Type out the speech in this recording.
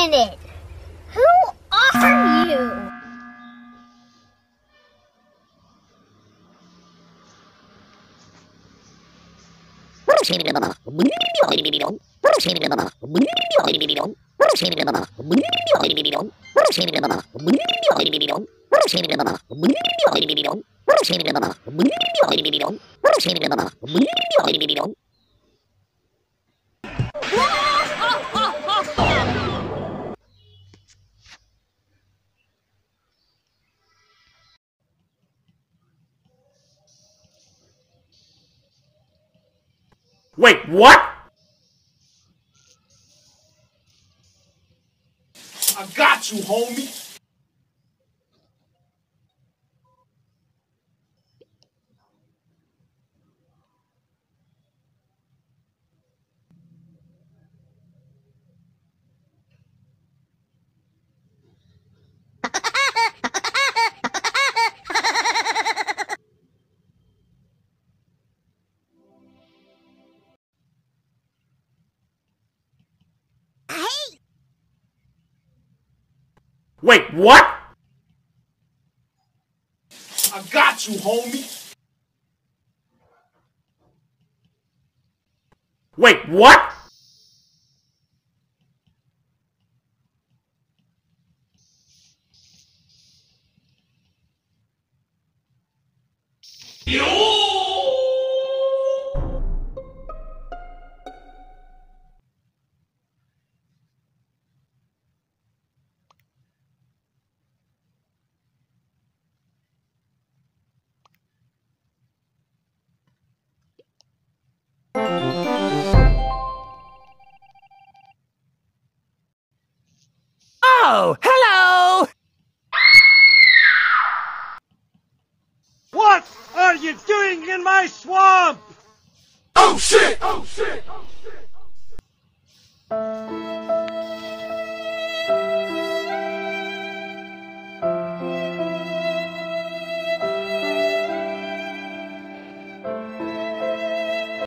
minute! Who are you? Wait, what? I got you, homie. Wait, what? I got you, homie. Wait, what? Oh, hello! What are you doing in my swamp? Oh shit! Oh shit! Oh shit!